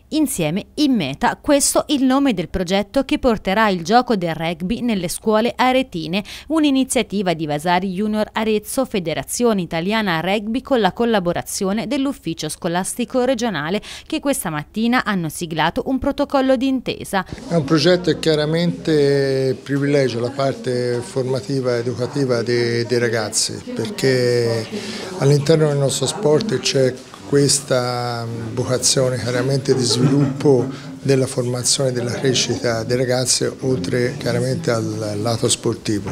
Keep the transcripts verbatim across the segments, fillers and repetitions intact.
Insieme in meta, questo il nome del progetto che porterà il gioco del rugby nelle scuole aretine, un'iniziativa di Vasari Junior Arezzo, Federazione Italiana Rugby, con la collaborazione dell'Ufficio Scolastico Regionale, che questa mattina hanno siglato un protocollo d'intesa. È un progetto che chiaramente privilegia la parte formativa e educativa dei, dei ragazzi, perché all'interno del nostro sport c'è questa vocazione chiaramente di sviluppo della formazione e della crescita dei ragazzi, oltre chiaramente al lato sportivo.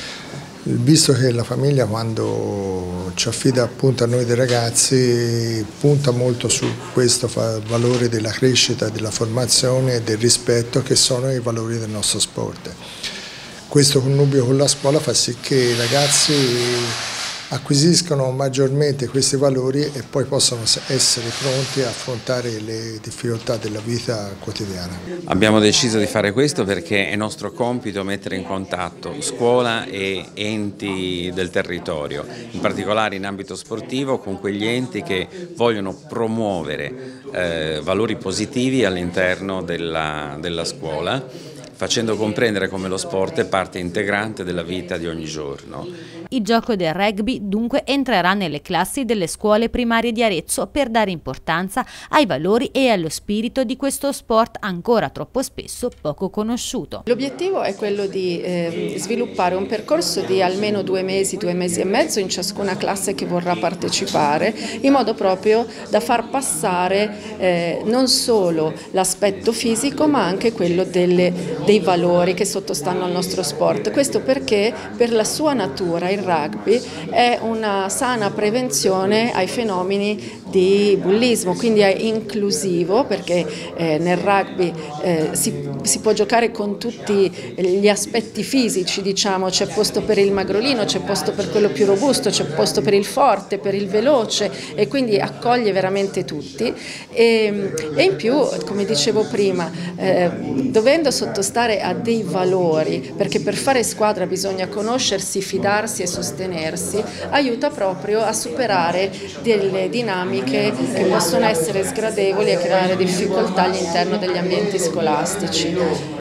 Visto che la famiglia, quando ci affida appunto a noi dei ragazzi, punta molto su questo valore della crescita, della formazione e del rispetto, che sono i valori del nostro sport. Questo connubio con la scuola fa sì che i ragazzi acquisiscono maggiormente questi valori e poi possono essere pronti a affrontare le difficoltà della vita quotidiana. Abbiamo deciso di fare questo perché è nostro compito mettere in contatto scuola e enti del territorio, in particolare in ambito sportivo, con quegli enti che vogliono promuovere eh, valori positivi all'interno della, della scuola, facendo comprendere come lo sport è parte integrante della vita di ogni giorno. Il gioco del rugby dunque entrerà nelle classi delle scuole primarie di Arezzo per dare importanza ai valori e allo spirito di questo sport ancora troppo spesso poco conosciuto. L'obiettivo è quello di eh, sviluppare un percorso di almeno due mesi, due mesi e mezzo in ciascuna classe che vorrà partecipare, in modo proprio da far passare eh, non solo l'aspetto fisico ma anche quello delle, dei valori che sottostanno al nostro sport. Questo perché per la sua natura il rugby è una sana prevenzione ai fenomeni di bullismo, quindi è inclusivo, perché eh, nel rugby eh, si, si può giocare con tutti gli aspetti fisici, diciamo, c'è posto per il magrolino, c'è posto per quello più robusto, c'è posto per il forte, per il veloce, e quindi accoglie veramente tutti e, e in più, come dicevo prima, eh, dovendo sottostare a dei valori, perché per fare squadra bisogna conoscersi, fidarsi e sostenersi, aiuta proprio a superare delle dinamiche che possono essere sgradevoli e creare difficoltà all'interno degli ambienti scolastici.